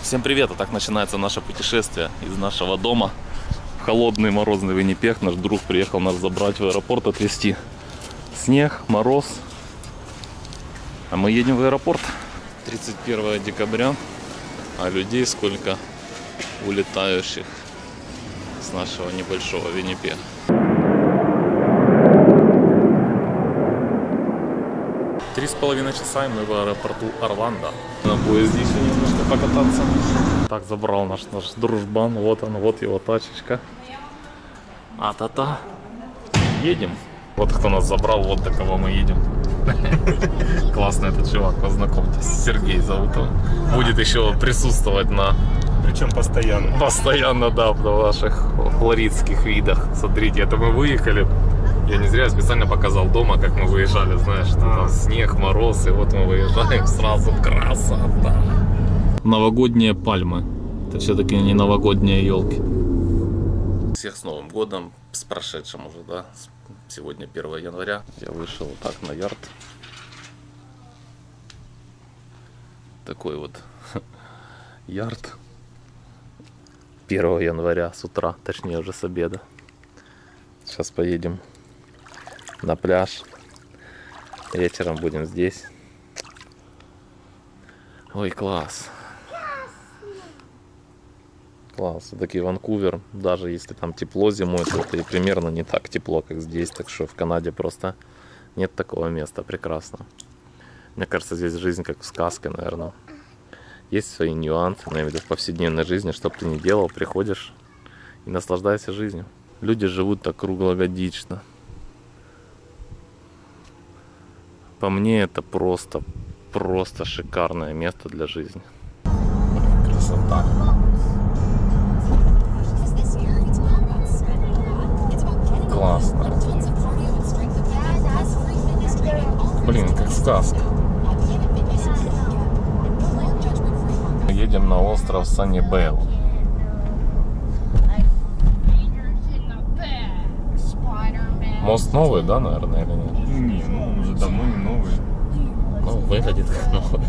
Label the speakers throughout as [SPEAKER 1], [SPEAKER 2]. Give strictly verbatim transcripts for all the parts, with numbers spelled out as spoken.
[SPEAKER 1] Всем привет! А так начинается наше путешествие из нашего дома в холодный морозный Виннипег. Наш друг приехал нас забрать в аэропорт, отвезти. Снег, мороз. А мы едем в аэропорт. тридцать первое декабря. А людей сколько улетающих с нашего небольшого Виннипега. Три с половиной часа, и мы в аэропорту Орландо. На поезде еще немножко покататься. Так, забрал наш, наш дружбан. Вот он, вот его тачечка. А-та-та. Едем. Вот кто нас забрал, вот до кого мы едем. Классный этот чувак, познакомьтесь. Сергей зовут его. Будет еще присутствовать на...
[SPEAKER 2] Причем постоянно.
[SPEAKER 1] Постоянно, да, в наших флоридских видах. Смотрите, это мы выехали. Я не зря специально показал дома, как мы выезжали, знаешь, что там снег, мороз, и вот мы выезжаем сразу, красота. Новогодние пальмы. Это все-таки не новогодние елки. Всех с Новым годом, с прошедшим уже, да. Сегодня первое января. Я вышел вот так на ярд. Такой вот ярд. первое января с утра, точнее уже с обеда. Сейчас поедем на пляж. Вечером будем здесь. Ой, класс. Класс. Все-таки Ванкувер, даже если там тепло зимой, то это и примерно не так тепло, как здесь. Так что в Канаде просто нет такого места. Прекрасно. Мне кажется, здесь жизнь как в сказке, наверное. Есть свои нюансы, но я имею в виду в повседневной жизни, что бы ты ни делал, приходишь и наслаждайся жизнью. Люди живут так круглогодично. По мне это просто, просто шикарное место для жизни. Красота. Классно. Блин, как сказка. Мы едем на остров Саннибэл. Мост новый, да, наверное, или нет?
[SPEAKER 2] Не, ну уже давно не новый.
[SPEAKER 1] Ну, выглядит как новый.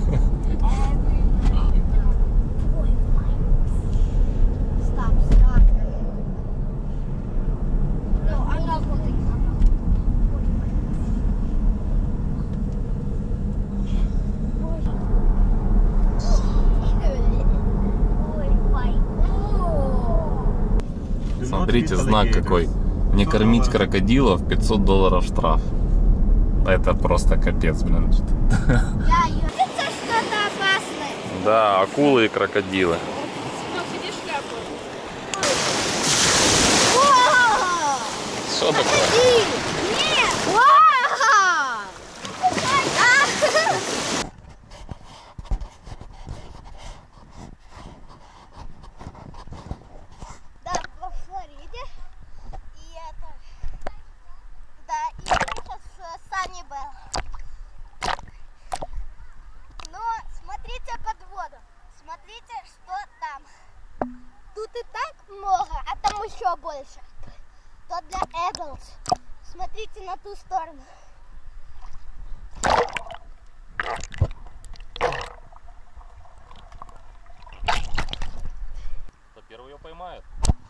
[SPEAKER 1] Смотрите, знак какой. Не кормить крокодилов, пятьсот долларов штраф. Это просто капец, блин.
[SPEAKER 3] Это что-то опасное.
[SPEAKER 1] Да, акулы и крокодилы. Что такое?
[SPEAKER 3] Нет! Да, во Флориде. И это... Да, и сейчас Саннибэл. Но смотрите под воду. Смотрите, что там. Тут и так много, а там еще больше. То для adults. Смотрите на ту сторону.
[SPEAKER 1] Кто первый ее поймает?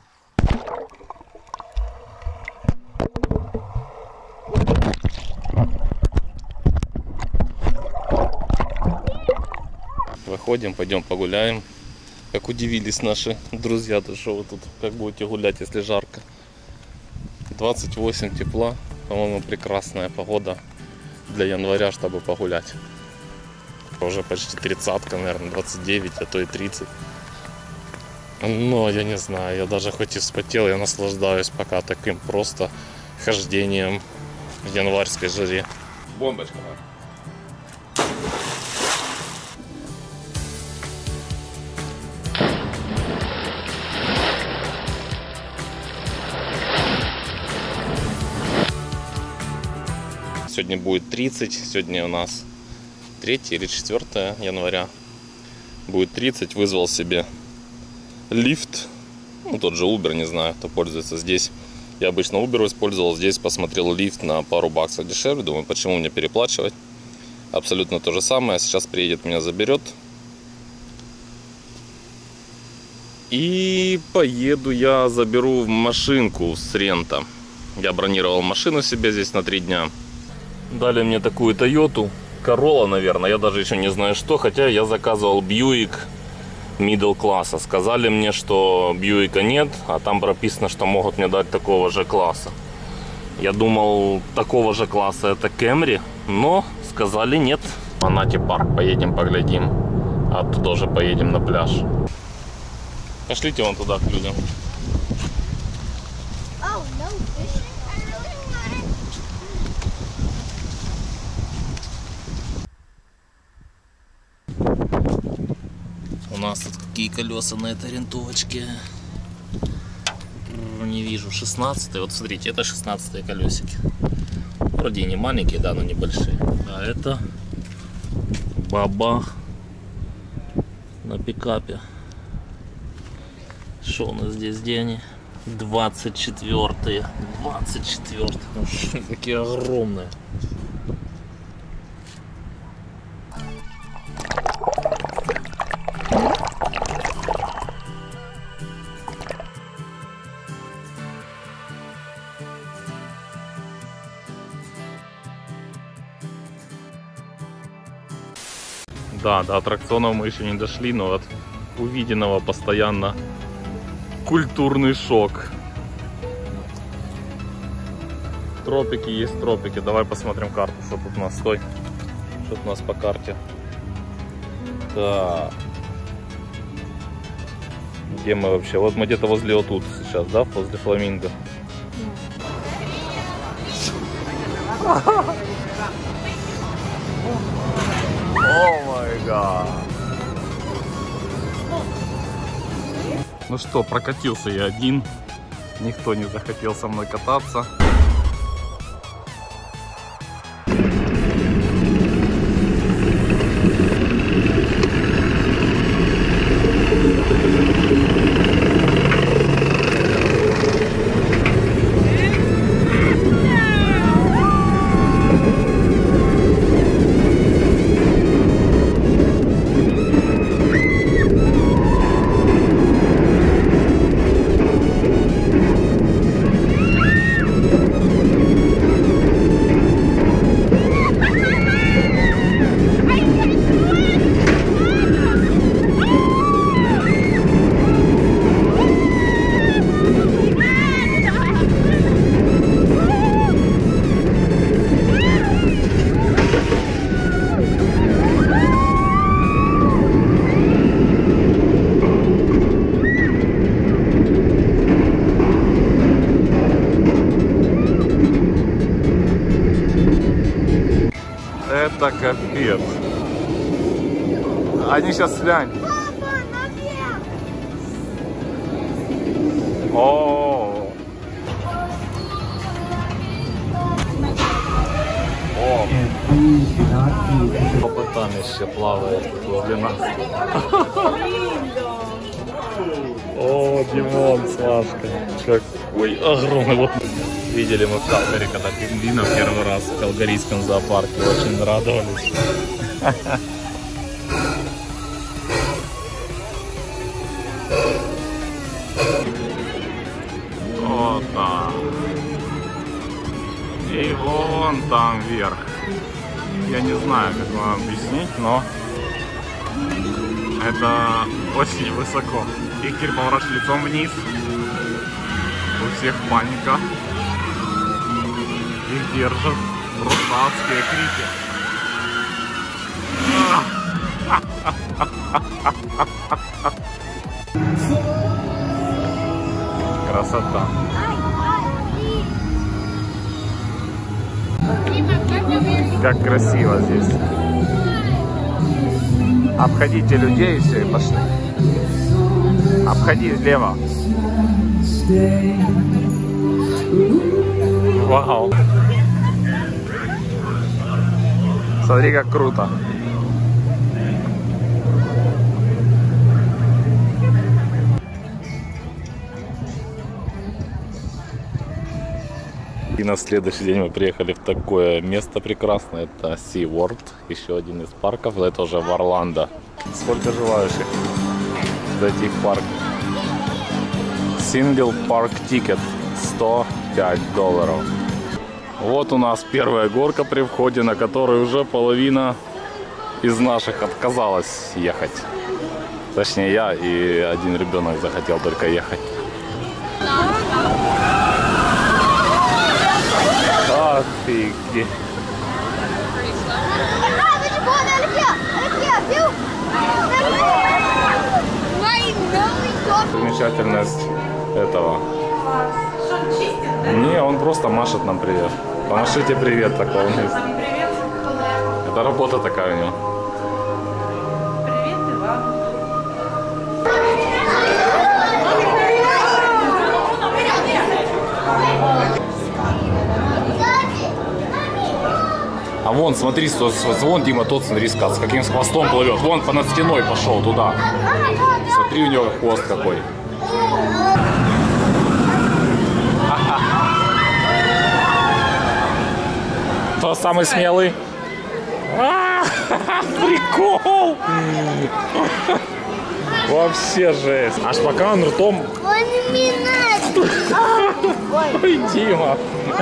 [SPEAKER 1] Выходим, пойдем погуляем. Как удивились наши друзья, то что вы тут как будете гулять, если жарко. двадцать восемь тепла, по-моему, прекрасная погода для января, чтобы погулять. Уже почти тридцатка, наверное, двадцать девять, а то и тридцать. Но я не знаю, я даже хоть и вспотел, я наслаждаюсь пока таким просто хождением в январской жаре. Бомбочка. Сегодня будет тридцать, сегодня у нас третье или четвёртое января. Будет тридцать, вызвал себе лифт, ну тот же Uber, не знаю, кто пользуется здесь. Я обычно Uber использовал, здесь посмотрел лифт на пару баксов дешевле, думаю, почему мне переплачивать. Абсолютно то же самое, сейчас приедет, меня заберет. И поеду я, заберу машинку с рента. Я бронировал машину себе здесь на три дня. Дали мне такую Тойоту. Corolla, наверное, я даже еще не знаю что. Хотя я заказывал Buick middle класса. Сказали мне, что Бьюика нет, а там прописано, что могут мне дать такого же класса. Я думал, такого же класса это Camry, но сказали нет. В Анате парк, поедем поглядим. А оттуда уже поедем на пляж. Пошлите вон туда к людям.
[SPEAKER 3] Oh, no fishing? I really want.
[SPEAKER 1] У нас тут какие колеса на этой рентовочке? Не вижу. шестнадцатые. Вот смотрите, это шестнадцатые колесики. Вроде и не маленькие, да, но небольшие. А это бабах на пикапе. Что у нас здесь, где они? двадцать четвёртые. двадцать четвёртые. Такие огромные. Да, до аттракционов мы еще не дошли, но от увиденного постоянно культурный шок. Тропики есть тропики. Давай посмотрим карту, что тут у нас. Стой. Что тут у нас по карте? Так. Где мы вообще? Вот мы где-то возле вот тут сейчас, да? Возле Фламинго. О май гад. Ну что, прокатился я один. Никто не захотел со мной кататься. Это капец. Они сейчас глянь.
[SPEAKER 3] Папа, наверх!
[SPEAKER 1] О, О, попытам еще плавает возле нас. О, Димон, Сашка, какой огромный. Вот видели мы в Калгари, когда пингвинов первый раз в Калгарийском зоопарке, очень радовались. Вот так. И вон там вверх. Я не знаю, как вам объяснить, но это очень высоко. И теперь поворачивай лицом вниз. У всех паника. Их держат русалские крики. Красота. Как красиво здесь. Обходите людей и все, и пошли. Обходи влево. Вау. Смотри, как круто. И на следующий день мы приехали в такое место прекрасное. Это SeaWorld, еще один из парков. Это уже в Орландо. Сколько желающих зайти в парк? Single Park Ticket сто пять долларов. Вот у нас первая горка при входе, на которой уже половина из наших отказалась ехать. Точнее, я и один ребенок захотел только ехать. Офигеть. Замечательность этого. Не, он просто машет нам привет. Помашите привет такой вниз. Это работа такая у него.
[SPEAKER 4] Привет и вам.
[SPEAKER 1] А вон, смотри, сто- вон Дима тот, смотри, с с каким с хвостом плывет. Вон по над стеной пошел туда. Смотри, у него хвост какой. Кто самый смелый? А, прикол! Вообще жесть. Аж пока он ртом...
[SPEAKER 3] Он минает.
[SPEAKER 1] Ой, Дима.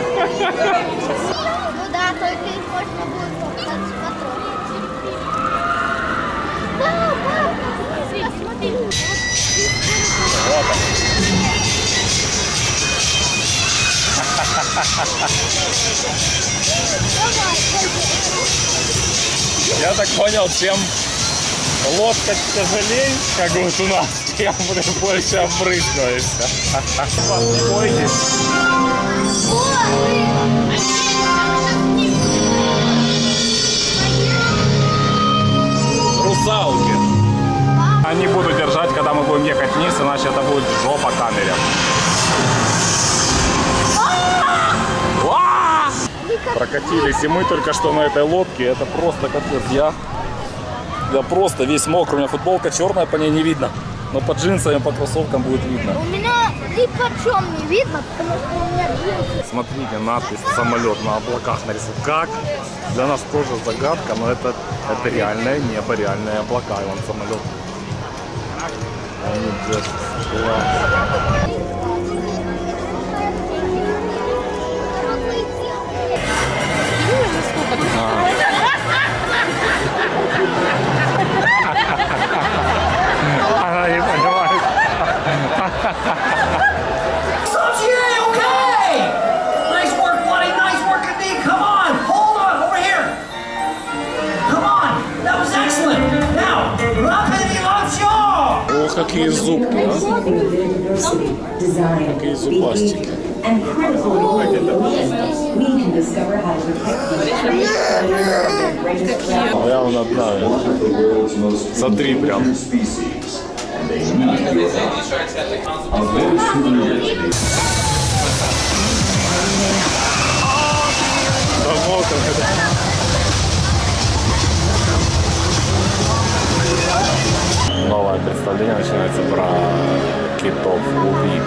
[SPEAKER 3] Ну да, только их можно будет попытаться потрогать. Да, папа, смотри.
[SPEAKER 1] Вот он. Я так понял, чем лодка тяжелее, как вот у нас, тем больше обрызгивается. Бойтесь. Русалки. Они будут держать, когда мы будем ехать вниз, иначе это будет жопа камере. Прокатились и мы только что на этой лодке. Это просто капец. Я, я просто весь мокрый. У меня футболка черная, по ней не видно. Но по джинсам и по кроссовкам будет видно.
[SPEAKER 3] У меня ни почем не видно, потому что у меня джинсы.
[SPEAKER 1] Смотрите, надпись «Самолет на облаках» нарисован. Как? Для нас тоже загадка, но это, это реальное небо, реальные облака. И вон самолет. Они держатся. Она не понимает.
[SPEAKER 5] Sachi, okay! Nice work, buddy. Nice work indeed. Come on. Hold on. Over here. Come on. That was excellent. Now, rapid elation.
[SPEAKER 1] О, какие зубки, а? Какие зубастики.
[SPEAKER 6] And critical we can discover how to protect the greatest threat.
[SPEAKER 1] Я он одна. Смотри прям. Да вот он это. Новое представление начинается про китов-убийц.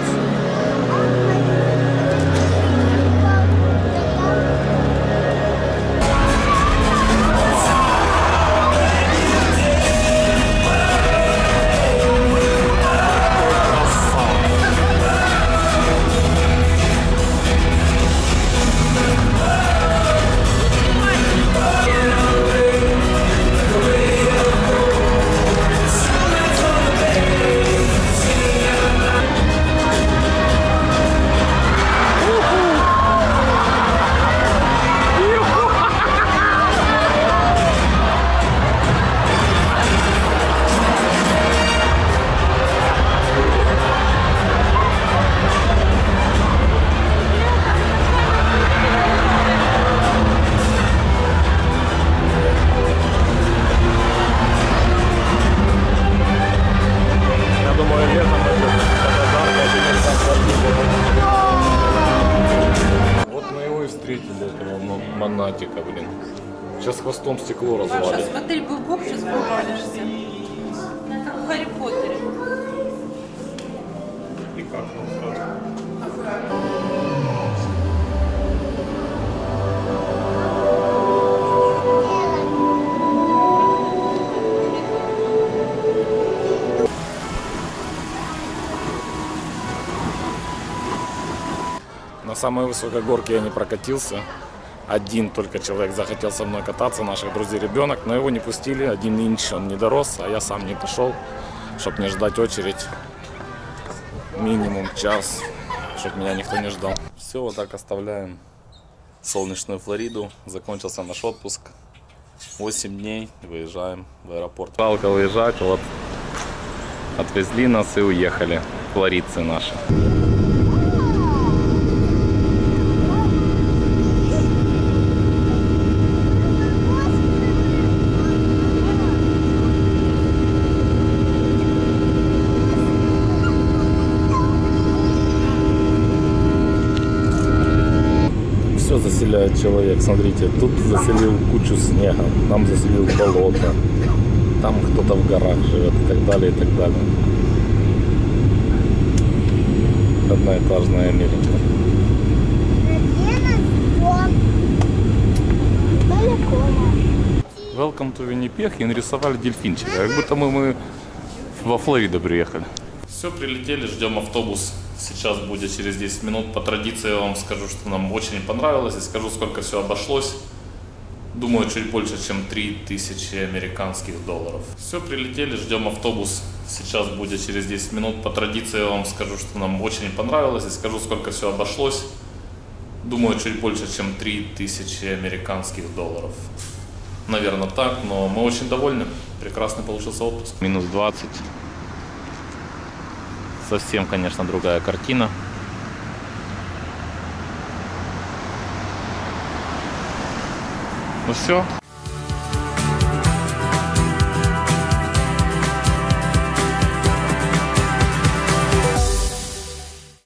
[SPEAKER 1] Монатика, блин. Сейчас хвостом стекло
[SPEAKER 4] Паша,
[SPEAKER 1] развалит.
[SPEAKER 4] смотри, в бок сейчас провалишься. Как в Гарри Поттере.
[SPEAKER 1] И как он сразу?
[SPEAKER 7] самой высокой горке я не прокатился. Один только человек захотел со мной кататься, наших друзей ребенок, но его не пустили. Один инч, он не дорос, а я сам не пошел, чтобы не ждать очередь. Минимум час, чтобы меня никто не ждал. Все, вот так оставляем солнечную Флориду. Закончился наш отпуск. восемь дней, выезжаем в аэропорт.
[SPEAKER 1] Жалко выезжать, вот отвезли нас и уехали. Флоридцы наши.
[SPEAKER 7] Все заселяет человек, смотрите, тут заселил кучу снега, там заселил болото, там кто-то в горах живет и так далее, и так далее. Одноэтажная Америка.
[SPEAKER 1] Welcome to Winnipeg, и нарисовали дельфинчика, как будто мы, мы во Флориду приехали. Все, прилетели, ждем автобус. Сейчас будет через десять минут. По традиции я вам скажу, что нам очень понравилось, и скажу, сколько все обошлось. Думаю, чуть больше, чем три тысячи американских долларов. Все, прилетели, ждем автобус. Сейчас будет через десять минут. По традиции я вам скажу, что нам очень понравилось, и скажу, сколько все обошлось. Думаю, чуть больше, чем три тысячи американских долларов. Наверное, так, но мы очень довольны. Прекрасный получился отпуск. Минус двадцать. Совсем, конечно, другая картина. Ну все.